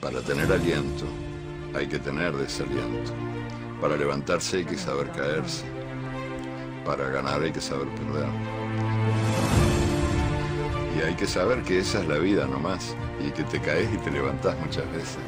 Para tener aliento, hay que tener desaliento. Para levantarse hay que saber caerse. Para ganar hay que saber perder. Y hay que saber que esa es la vida nomás, y que te caes y te levantás muchas veces.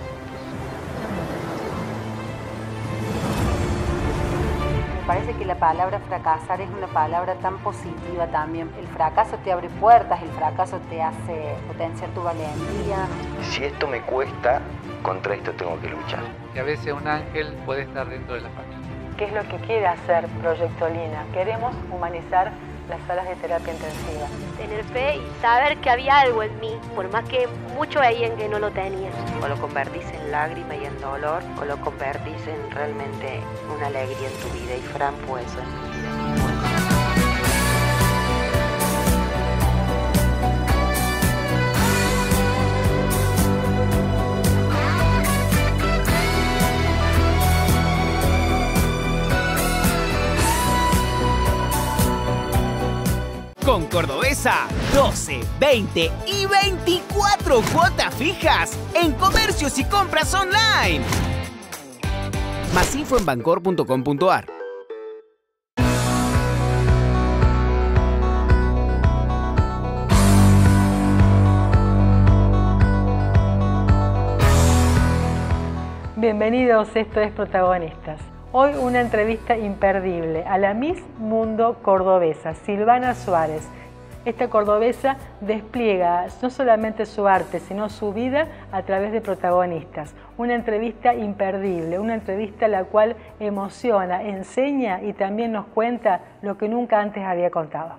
Me parece que la palabra fracasar es una palabra tan positiva también. El fracaso te abre puertas, el fracaso te hace potenciar tu valentía. Si esto me cuesta, contra esto tengo que luchar. Y a veces un ángel puede estar dentro de la familia. ¿Qué es lo que quiere hacer Proyecto Lina? Queremos humanizar las salas de terapia intensiva. Tener fe y saber que había algo en mí, por más que muchos veían que no lo tenía. O lo convertís en lágrima y en dolor, o lo convertís en realmente una alegría en tu vida. Y Fran fue eso en mi vida. Con Cordobesa, 12, 20 y 24 cuotas fijas en comercios y compras online. Más info en bancor.com.ar. Bienvenidos, esto es Protagonistas. Hoy una entrevista imperdible a la Miss Mundo cordobesa, Silvana Suárez. Esta cordobesa despliega no solamente su arte, sino su vida a través de Protagonistas. Una entrevista imperdible, una entrevista la cual emociona, enseña y también nos cuenta lo que nunca antes había contado.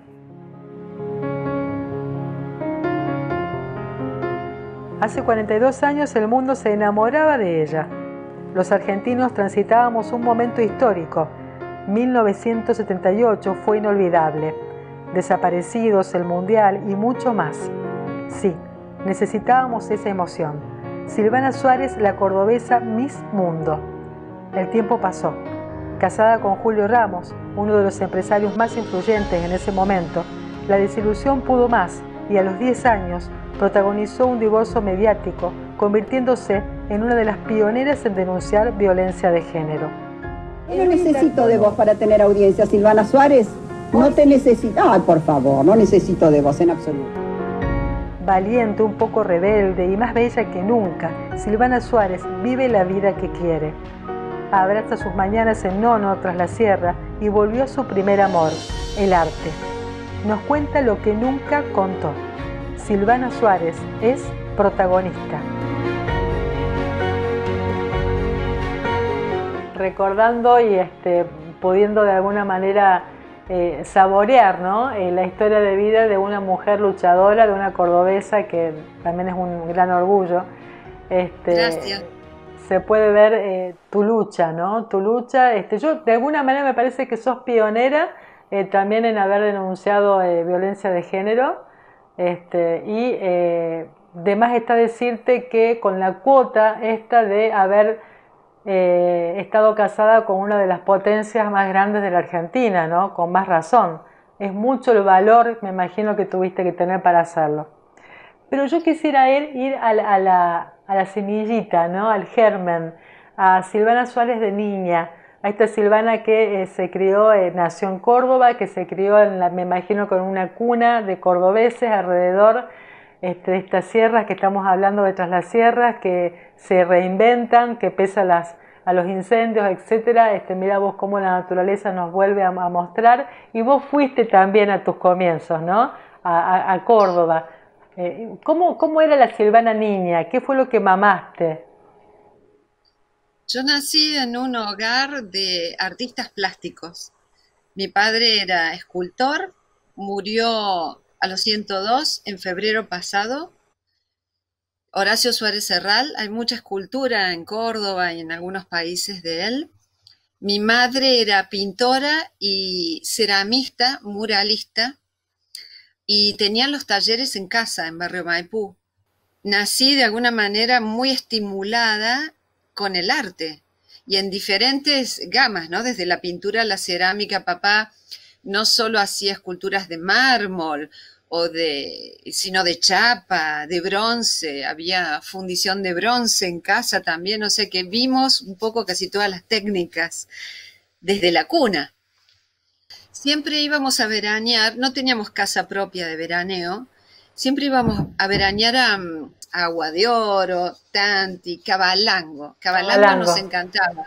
Hace 42 años el mundo se enamoraba de ella. Los argentinos transitábamos un momento histórico. 1978 fue inolvidable. Desaparecidos, el Mundial y mucho más. Sí, necesitábamos esa emoción. Silvana Suárez, la cordobesa Miss Mundo. El tiempo pasó. Casada con Julio Ramos, uno de los empresarios más influyentes en ese momento, la desilusión pudo más y a los 10 años protagonizó un divorcio mediático, convirtiéndose en una de las pioneras en denunciar violencia de género. No necesito de vos para tener audiencia, Silvana Suárez. No te necesito. Ay, por favor, no necesito de vos en absoluto. Valiente, un poco rebelde y más bella que nunca, Silvana Suárez vive la vida que quiere. Abraza sus mañanas en Nono tras la sierra y volvió a su primer amor, el arte. Nos cuenta lo que nunca contó. Silvana Suárez es protagonista. Recordando y pudiendo de alguna manera saborear, ¿no? La historia de vida de una mujer luchadora, de una cordobesa, que también es un gran orgullo. Gracias. Se puede ver tu lucha, ¿no? Tu lucha. Yo de alguna manera me parece que sos pionera también en haber denunciado violencia de género. Y de más está decirte que con la cuota esta de haber estado casada con una de las potencias más grandes de la Argentina, ¿no? Con más razón. Es mucho el valor, me imagino, que tuviste que tener para hacerlo. Pero yo quisiera ir a la semillita, ¿no? Al germen, a Silvana Suárez de niña, a esta Silvana que se crió, nació en Córdoba, que se crió, me imagino, con una cuna de cordobeses alrededor de estas sierras que estamos hablando, de Tras las Sierras, que se reinventan, que pese a los incendios, etc. Mira vos cómo la naturaleza nos vuelve a mostrar, y vos fuiste también a tus comienzos, ¿no? A Córdoba. ¿Cómo era la Silvana niña? ¿Qué fue lo que mamaste? Yo nací en un hogar de artistas plásticos. Mi padre era escultor, murió a los 102 en febrero pasado. Horacio Suárez Serral, hay mucha escultura en Córdoba y en algunos países de él. Mi madre era pintora y ceramista, muralista, y tenían los talleres en casa, en Barrio Maipú. Nací de alguna manera muy estimulada con el arte y en diferentes gamas, ¿no? Desde la pintura a la cerámica. Papá no solo hacía esculturas de mármol sino de chapa, de bronce, había fundición de bronce en casa también, o sea que vimos un poco casi todas las técnicas desde la cuna. Siempre íbamos a veranear, no teníamos casa propia de veraneo, siempre íbamos a veranear a Agua de Oro, Tanti, Cabalango. Cabalango nos encantaba.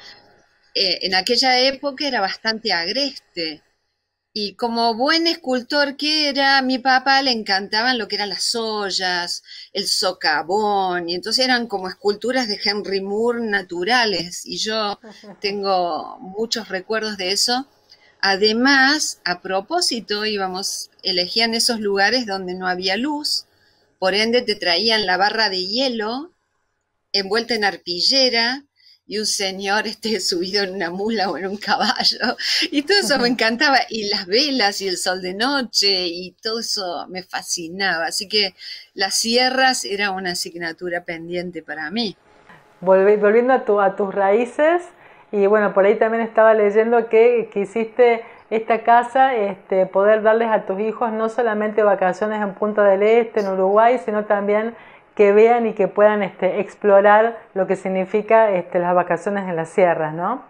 En aquella época era bastante agreste. Y como buen escultor que era, a mi papá le encantaban lo que eran las ollas, el socavón, y entonces eran como esculturas de Henry Moore naturales, y yo tengo muchos recuerdos de eso. Además, a propósito, elegían esos lugares donde no había luz, por ende te traían la barra de hielo envuelta en arpillera, y un señor subido en una mula o en un caballo, y todo eso me encantaba, y las velas y el sol de noche, y todo eso me fascinaba, así que las sierras era una asignatura pendiente para mí. Volviendo a tus raíces, y bueno, por ahí también estaba leyendo que quisiste esta casa, poder darles a tus hijos no solamente vacaciones en Punta del Este, en Uruguay, sino también que vean y que puedan explorar lo que significa las vacaciones en las sierras, ¿no?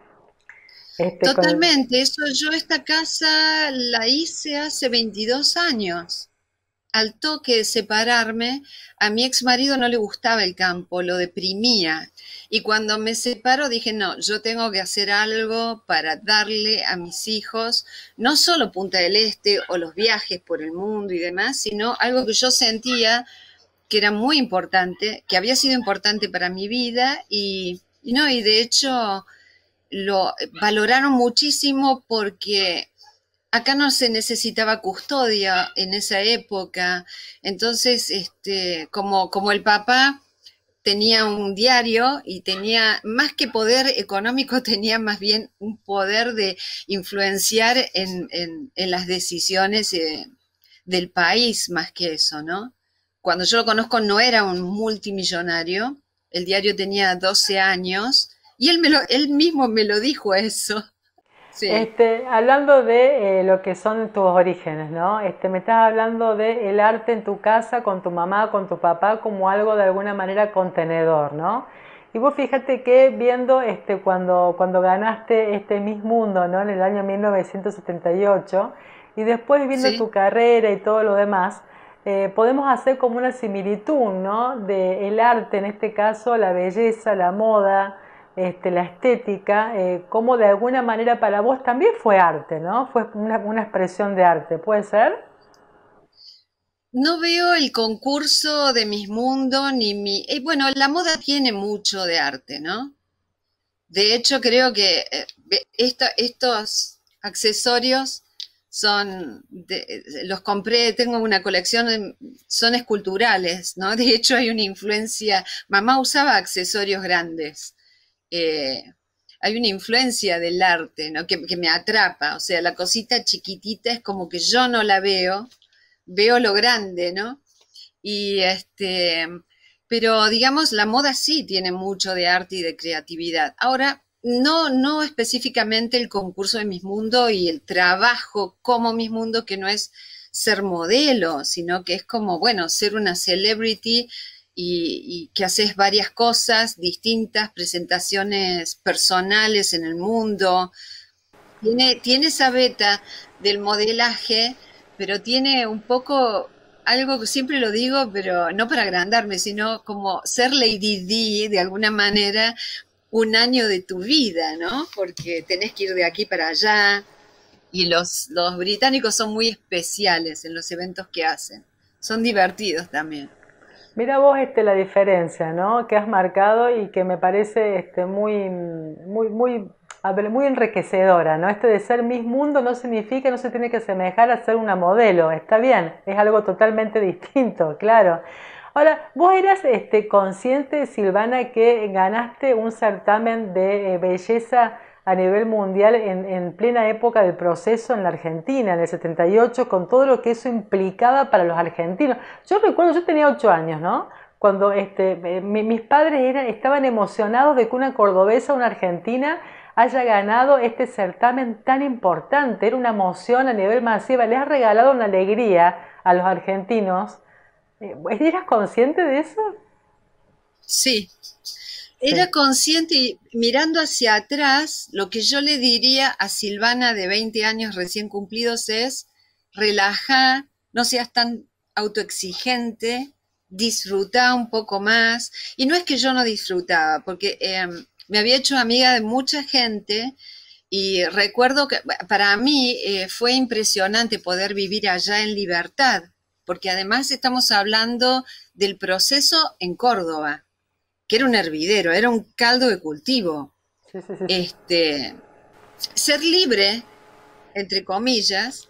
Totalmente, yo esta casa la hice hace 22 años. Al toque de separarme, a mi ex marido no le gustaba el campo, lo deprimía. Y cuando me separo dije, no, yo tengo que hacer algo para darle a mis hijos, no solo Punta del Este o los viajes por el mundo y demás, sino algo que yo sentía que era muy importante, que había sido importante para mi vida y de hecho lo valoraron muchísimo porque acá no se necesitaba custodia en esa época, entonces como el papá tenía un diario y tenía más que poder económico, tenía más bien un poder de influenciar en las decisiones del país más que eso, ¿no? Cuando yo lo conozco no era un multimillonario, el diario tenía 12 años y él mismo me lo dijo eso. Sí. Hablando de lo que son tus orígenes, ¿no? Me estás hablando del arte en tu casa, con tu mamá, con tu papá, como algo de alguna manera contenedor, ¿no? Y vos fíjate que viendo cuando ganaste Miss Mundo, ¿no? En el año 1978, y después viendo tu carrera y todo lo demás, podemos hacer como una similitud, ¿no? Del arte, en este caso, la belleza, la moda, la estética, como de alguna manera para vos también fue arte, ¿no? Fue una expresión de arte, ¿puede ser? No veo el concurso de Miss Mundo ni bueno, la moda tiene mucho de arte, ¿no? De hecho, creo que estos accesorios los compré, tengo una colección, son esculturales, ¿no? De hecho, hay una influencia, mamá usaba accesorios grandes. Hay una influencia del arte, ¿no? que me atrapa, o sea, la cosita chiquitita es como que yo no la veo lo grande, ¿no? Pero digamos, la moda sí tiene mucho de arte y de creatividad. Ahora, no específicamente el concurso de Miss Mundo y el trabajo como Miss Mundo, que no es ser modelo, sino que es como, bueno, ser una celebrity y que haces varias cosas distintas, presentaciones personales en el mundo. Tiene esa beta del modelaje, pero tiene un poco algo que siempre lo digo, pero no para agrandarme, sino como ser Lady Di de alguna manera un año de tu vida, ¿no? Porque tenés que ir de aquí para allá y los británicos son muy especiales en los eventos que hacen. Son divertidos también. Mira vos la diferencia, ¿no? Que has marcado y que me parece muy enriquecedora, ¿no? De ser Miss Mundo no significa, no se tiene que asemejar a ser una modelo, está bien, es algo totalmente distinto, claro. Ahora, vos eras consciente, Silvana, que ganaste un certamen de belleza a nivel mundial en plena época del proceso en la Argentina, en el 78, con todo lo que eso implicaba para los argentinos. Yo recuerdo, yo tenía 8 años, ¿no? Cuando mis padres estaban emocionados de que una cordobesa, una argentina, haya ganado este certamen tan importante. Era una emoción a nivel masiva, le has regalado una alegría a los argentinos. ¿Eras consciente de eso? Sí, era consciente y mirando hacia atrás, lo que yo le diría a Silvana de 20 años recién cumplidos es: relaja, no seas tan autoexigente, disfruta un poco más. Y no es que yo no disfrutaba, porque me había hecho amiga de mucha gente y recuerdo que para mí fue impresionante poder vivir allá en libertad, porque además estamos hablando del proceso en Córdoba, que era un hervidero, era un caldo de cultivo. Sí. Ser libre, entre comillas,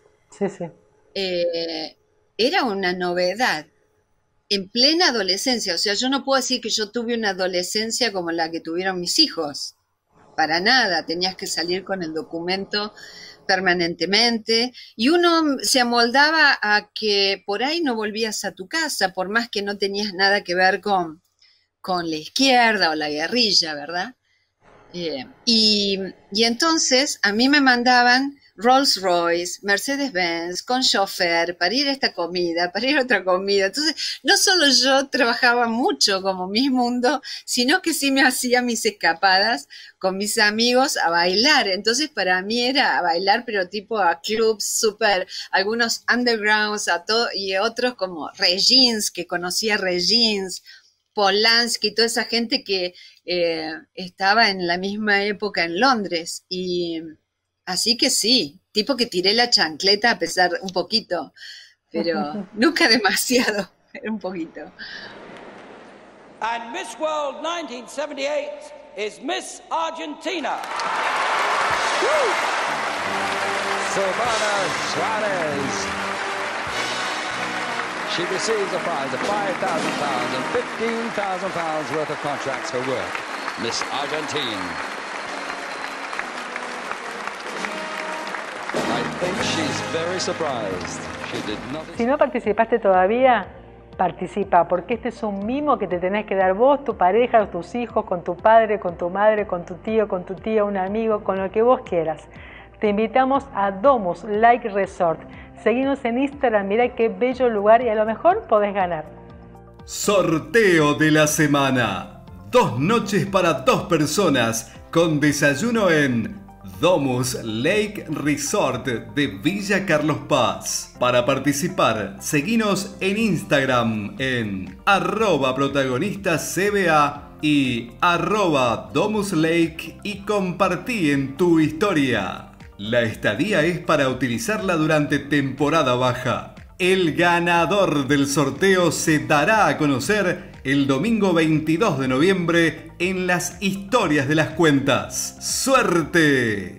era una novedad. En plena adolescencia, o sea, yo no puedo decir que yo tuve una adolescencia como la que tuvieron mis hijos, para nada, tenías que salir con el documento permanentemente y uno se amoldaba a que por ahí no volvías a tu casa, por más que no tenías nada que ver con la izquierda o la guerrilla, ¿verdad? Y entonces a mí me mandaban Rolls Royce, Mercedes-Benz, con chofer, para ir a esta comida, para ir a otra comida. Entonces, no solo yo trabajaba mucho como mi mundo, sino que sí me hacía mis escapadas con mis amigos a bailar. Entonces, para mí era a bailar, pero tipo a clubs súper, algunos undergrounds, a todo, y otros como Regines, que conocía Regines, Polanski, toda esa gente que estaba en la misma época en Londres. Y así que sí, tipo que tiré la chancleta a pesar un poquito, pero nunca demasiado, un poquito. And Miss World 1978 is Miss Argentina. Silvana Suárez. She receives a prize of £5,000 and £15,000 worth of contracts for work. Miss Argentine. I think she's very surprised. She did not... Si no participaste todavía, participa, porque este es un mimo que te tenés que dar vos, tu pareja, tus hijos, con tu padre, con tu madre, con tu tío, con tu tía, un amigo, con lo que vos quieras. Te invitamos a Domus Lake Resort. Seguinos en Instagram, mira qué bello lugar y a lo mejor podés ganar. Sorteo de la semana. 2 noches para 2 personas con desayuno en Domus Lake Resort de Villa Carlos Paz. Para participar, seguinos en Instagram en @protagonistascba y @domuslake y compartí en tu historia. La estadía es para utilizarla durante temporada baja. El ganador del sorteo se dará a conocer el domingo 22 de noviembre en las historias de las cuentas. ¡Suerte!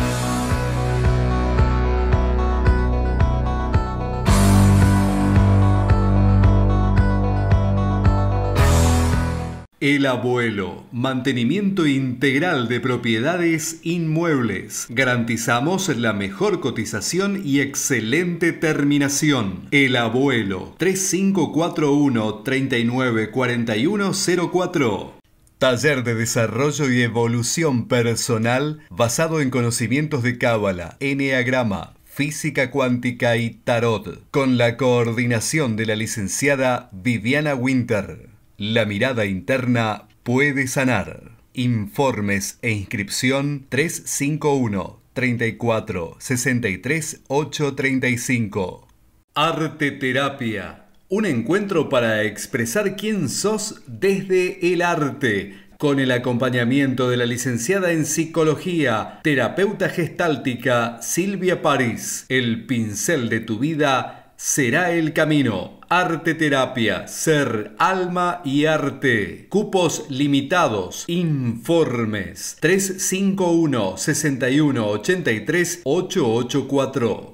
El Abuelo, mantenimiento integral de propiedades inmuebles. Garantizamos la mejor cotización y excelente terminación. El Abuelo, 3541-394104. Taller de desarrollo y evolución personal basado en conocimientos de cábala, eneagrama, física cuántica y tarot. Con la coordinación de la licenciada Viviana Winter. La mirada interna puede sanar. Informes e inscripción 351-34-63-835. Arte Terapia. Un encuentro para expresar quién sos desde el arte. Con el acompañamiento de la licenciada en Psicología, terapeuta gestáltica Silvia París. El pincel de tu vida será el camino. Arte Terapia, ser, alma y arte. Cupos limitados. Informes 351-6183-884.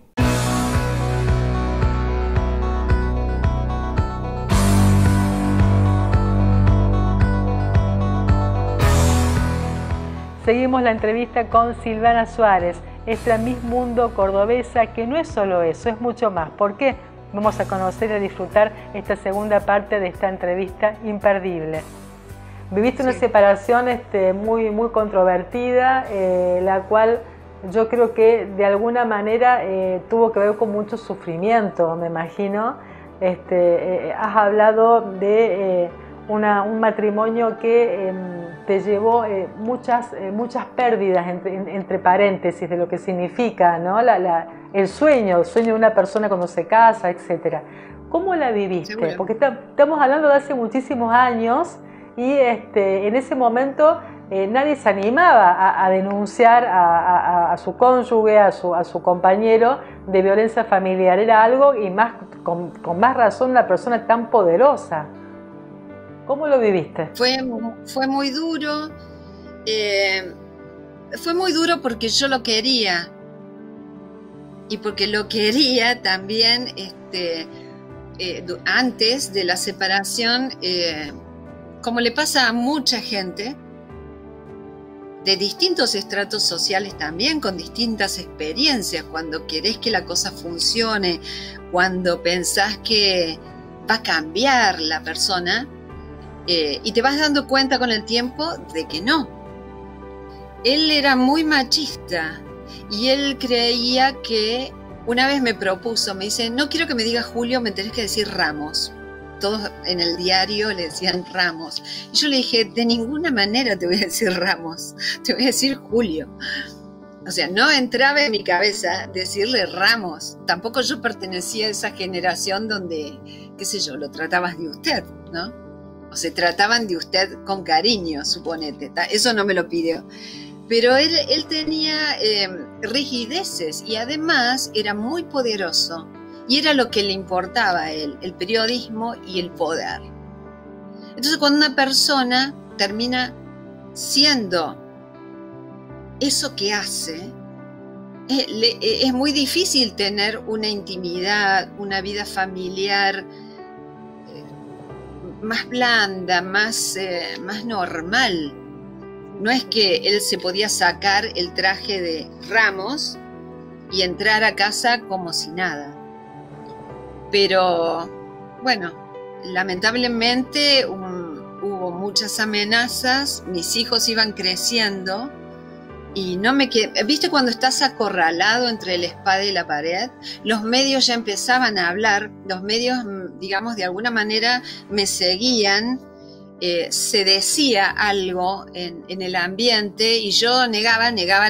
Seguimos la entrevista con Silvana Suárez, esta Miss Mundo cordobesa, que no es solo eso, es mucho más. ¿Por qué? Vamos a conocer y a disfrutar esta segunda parte de esta entrevista imperdible. viviste una separación muy, muy controvertida, la cual yo creo que de alguna manera tuvo que ver con mucho sufrimiento, me imagino. Has hablado de un matrimonio que te llevó muchas pérdidas, entre paréntesis, de lo que significa, ¿no? el sueño de una persona cuando se casa, etc. ¿Cómo la viviste? Seguro. Porque estamos hablando de hace muchísimos años y en ese momento nadie se animaba a denunciar a su cónyuge, a su compañero de violencia familiar. Era algo, y más con más razón, una persona tan poderosa. ¿Cómo lo viviste? Fue muy duro. Fue muy duro porque yo lo quería. Y porque lo quería también antes de la separación, como le pasa a mucha gente, de distintos estratos sociales también, con distintas experiencias, cuando querés que la cosa funcione, cuando pensás que va a cambiar la persona, y te vas dando cuenta con el tiempo de que no. Él era muy machista y él creía que, una vez me propuso, me dice, no quiero que me digas Julio, me tenés que decir Ramos. Todos en el diario le decían Ramos. Y yo le dije, de ninguna manera te voy a decir Ramos, te voy a decir Julio. O sea, no entraba en mi cabeza decirle Ramos. Tampoco yo pertenecía a esa generación donde, qué sé yo, lo tratabas de usted, ¿no? O se trataban de usted con cariño, suponete. Eso no me lo pidió. Pero él tenía rigideces y además era muy poderoso. Y era lo que le importaba a él, el periodismo y el poder. Entonces, cuando una persona termina siendo eso que hace, es muy difícil tener una intimidad, una vida familiar más blanda, más normal. No es que él se podía sacar el traje de Ramos y entrar a casa como si nada. Pero, bueno, lamentablemente hubo muchas amenazas, mis hijos iban creciendo y no me quedé. ¿Viste cuando estás acorralado entre la espada y la pared? Los medios ya empezaban a hablar, los medios, digamos, de alguna manera me seguían, se decía algo en el ambiente y yo negaba,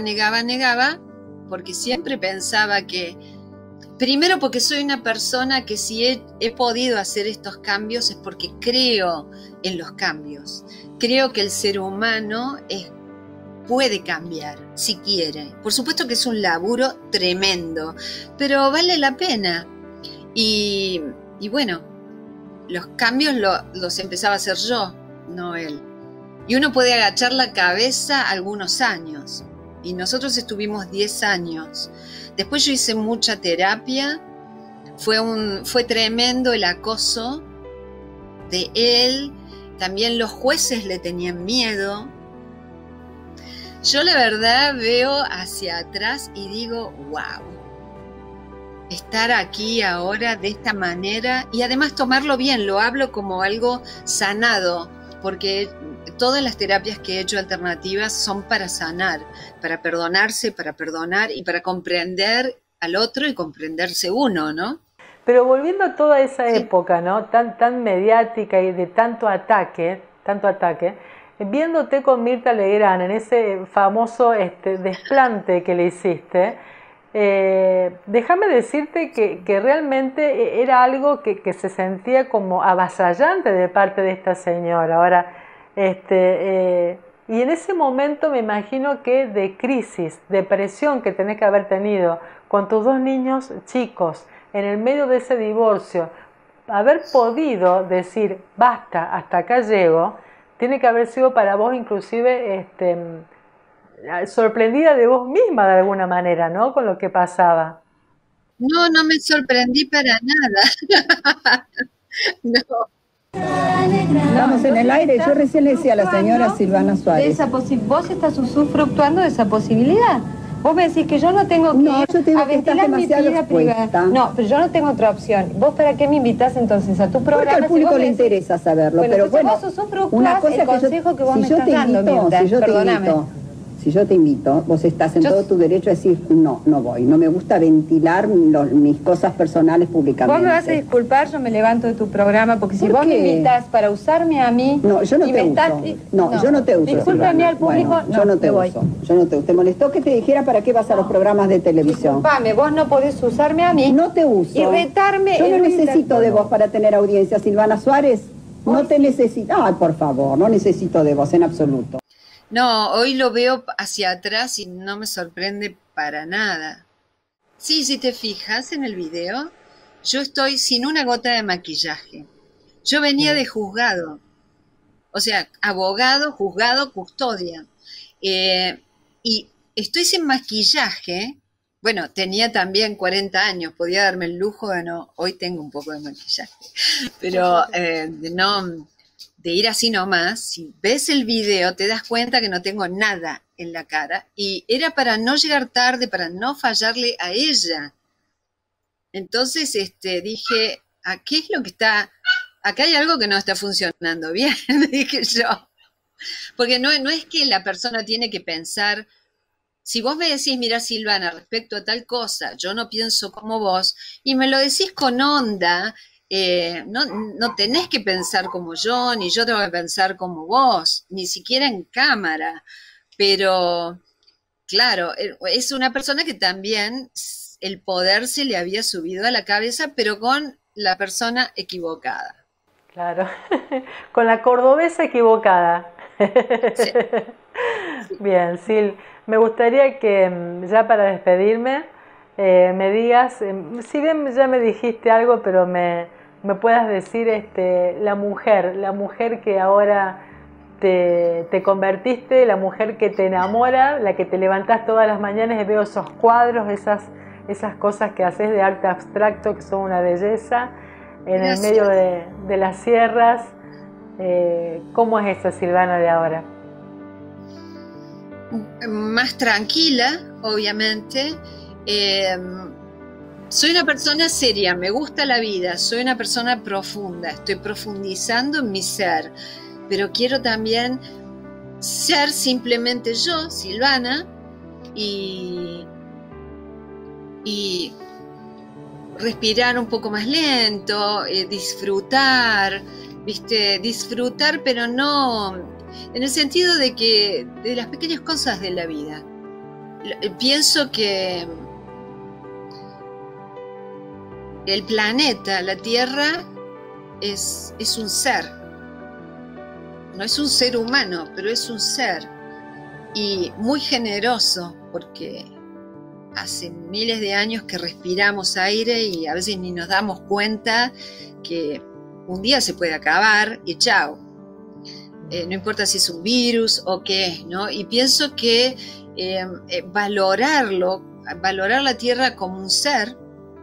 porque siempre pensaba que, primero porque soy una persona que si he podido hacer estos cambios es porque creo en los cambios. Creo que el ser humano puede cambiar si quiere. Por supuesto que es un laburo tremendo, pero vale la pena. Y bueno, los cambios los empezaba a hacer yo, no él. Y uno puede agachar la cabeza algunos años. Y nosotros estuvimos 10 años. Después yo hice mucha terapia, fue tremendo el acoso de él, también los jueces le tenían miedo. Yo la verdad veo hacia atrás y digo, wow, estar aquí ahora de esta manera y además tomarlo bien, lo hablo como algo sanado, porque todas las terapias que he hecho alternativas son para sanar, para perdonarse, para perdonar y para comprender al otro y comprenderse uno, ¿no? Pero volviendo a toda esa época, ¿no? Tan mediática y de tanto ataque, viéndote con Mirta Legrand en ese famoso desplante que le hiciste, déjame decirte que realmente era algo que se sentía como avasallante de parte de esta señora. Ahora, y en ese momento me imagino que de crisis, depresión que tenés que haber tenido con tus 2 niños chicos, en el medio de ese divorcio, haber podido decir, basta, hasta acá llego, tiene que haber sido para vos inclusive sorprendida de vos misma de alguna manera, ¿no? Con lo que pasaba. No me sorprendí para nada. No. Estamos en el aire. Yo recién le decía a la señora Silvana Suárez. Vos estás usufructuando de esa posibilidad. Vos me decís que yo no tengo que No, yo te digo a que estás ventilar mi demasiado vida privada. expuesta. No, pero yo no tengo otra opción. ¿Vos para qué me invitás entonces a tu programa? Porque al si público vos le me decís- interesa saberlo, Bueno, pero entonces bueno, vos usufructuás una cosa el que consejo que vos si me yo estás te dando, invito, Mirta, si yo te perdóname. invito, si yo te invito, vos estás en todo tu derecho a decir no, no voy, no me gusta ventilar mis cosas personales públicamente. Vos me vas a disculpar, yo me levanto de tu programa, porque si ¿Por vos me qué? invitás para usarme a mí... No, yo no y te me uso. estás- No, yo no te uso. Discúlpame Silvana. al público, Bueno, no, yo no te me voy. uso. Yo no te uso. ¿Te molestó que te dijera para qué vas a los programas de televisión? Disculpame, vos no podés usarme a mí. No te uso. Y retarme... Yo no en un necesito de vos para tener audiencia, Silvana Suárez. No te necesito. Ay, por favor, no necesito de vos en absoluto. No, hoy lo veo hacia atrás y no me sorprende para nada. Sí, si te fijas en el video, yo estoy sin una gota de maquillaje. Yo venía de juzgado, o sea, abogado, juzgado, custodia. Y estoy sin maquillaje. Bueno, tenía también 40 años, podía darme el lujo de no, hoy tengo un poco de maquillaje, pero de ir así nomás. Si ves el video te das cuenta que no tengo nada en la cara y era para no llegar tarde, para no fallarle a ella. Entonces dije, ¿a qué es lo que está? Acá hay algo que no está funcionando bien, dije yo. Porque no es que la persona tiene que pensar, si vos me decís, mira Silvana, respecto a tal cosa, yo no pienso como vos, y me lo decís con onda, no tenés que pensar como yo, ni yo tengo que pensar como vos, ni siquiera en cámara. Pero, claro, es una persona que también el poder se le había subido a la cabeza, pero con la persona equivocada. Claro, con la cordobesa equivocada. Sí. Bien, Sil, me gustaría que ya para despedirme me digas, si bien ya me dijiste algo, pero me puedas decir la mujer que ahora te convertiste, la mujer que te enamora, la que te levantás todas las mañanas y veo esos cuadros, esas cosas que haces de arte abstracto que son una belleza, en el medio de las sierras. ¿Cómo es esa Silvana de ahora? Más tranquila, obviamente. Soy una persona seria, me gusta la vida, soy una persona profunda, estoy profundizando en mi ser, pero quiero también ser simplemente yo, Silvana, y respirar un poco más lento, disfrutar, ¿viste? Disfrutar, pero no en el sentido de las pequeñas cosas de la vida. Pienso que el planeta, la Tierra, es un ser. No es un ser humano, pero es un ser. Y muy generoso, porque hace miles de años que respiramos aire y a veces ni nos damos cuenta que un día se puede acabar y chao. No importa si es un virus o qué es, ¿no? Y pienso que valorar la Tierra como un ser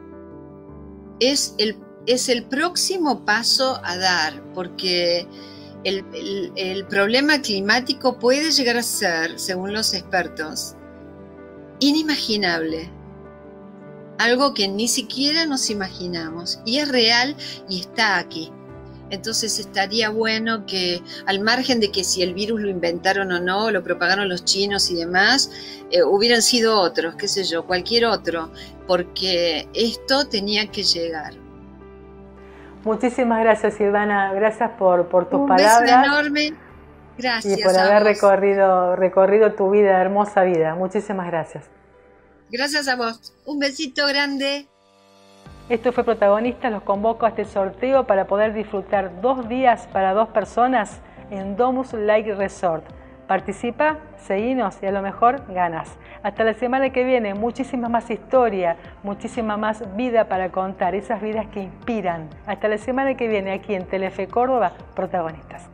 es el próximo paso a dar, porque el problema climático puede llegar a ser, según los expertos, inimaginable. Algo que ni siquiera nos imaginamos. Y es real y está aquí. Entonces estaría bueno que, al margen de que si el virus lo inventaron o no, lo propagaron los chinos y demás, hubieran sido otros, qué sé yo, cualquier otro, porque esto tenía que llegar. Muchísimas gracias, Silvana, gracias por tus Un palabras. beso enorme, gracias. Y por a haber vos. recorrido tu vida, hermosa vida. Muchísimas gracias. Gracias a vos. Un besito grande. Esto fue Protagonistas, los convoco a este sorteo para poder disfrutar 2 días para 2 personas en Domus Lake Resort. Participa, seguinos y a lo mejor ganas. Hasta la semana que viene, muchísima más historia, muchísima más vida para contar, esas vidas que inspiran. Hasta la semana que viene aquí en Telefe Córdoba, Protagonistas.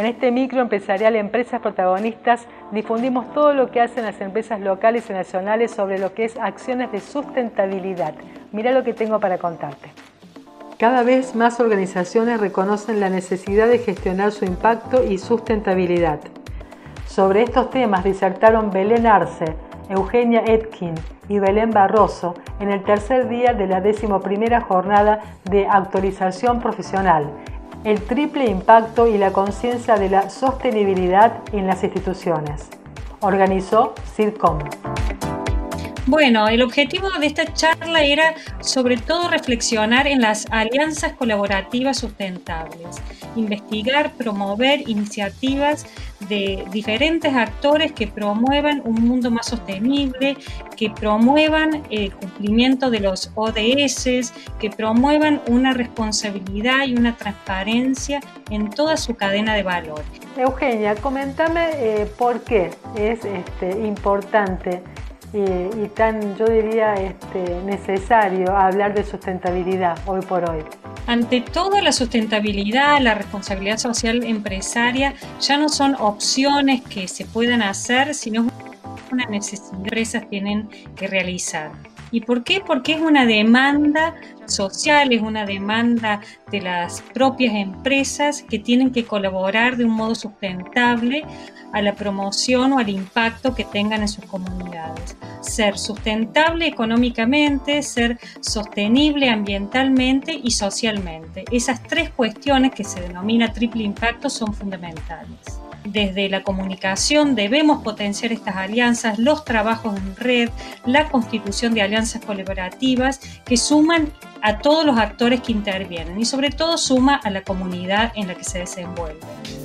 En este micro empresarial Empresas Protagonistas difundimos todo lo que hacen las empresas locales y nacionales sobre lo que es acciones de sustentabilidad. Mirá lo que tengo para contarte. Cada vez más organizaciones reconocen la necesidad de gestionar su impacto y sustentabilidad. Sobre estos temas disertaron Belén Arce, Eugenia Etkin y Belén Barroso en el tercer día de la 11ª jornada de actualización profesional, el triple impacto y la conciencia de la sostenibilidad en las instituciones. Organizó CIRCOM. Bueno, el objetivo de esta charla era sobre todo reflexionar en las alianzas colaborativas sustentables, investigar, promover iniciativas de diferentes actores que promuevan un mundo más sostenible, que promuevan el cumplimiento de los ODS, que promuevan una responsabilidad y una transparencia en toda su cadena de valores. Eugenia, coméntame por qué es importante y tan, yo diría, necesario hablar de sustentabilidad hoy por hoy. Ante todo, la sustentabilidad, la responsabilidad social empresaria ya no son opciones que se puedan hacer, sino una necesidad que las empresas tienen que realizar. ¿Y por qué? Porque es una demanda social, es una demanda de las propias empresas que tienen que colaborar de un modo sustentable a la promoción o al impacto que tengan en sus comunidades. Ser sustentable económicamente, ser sostenible ambientalmente y socialmente. Esas tres cuestiones que se denomina triple impacto son fundamentales. Desde la comunicación debemos potenciar estas alianzas, los trabajos en red, la constitución de alianzas colaborativas que suman a todos los actores que intervienen y sobre todo suma a la comunidad en la que se desenvuelven.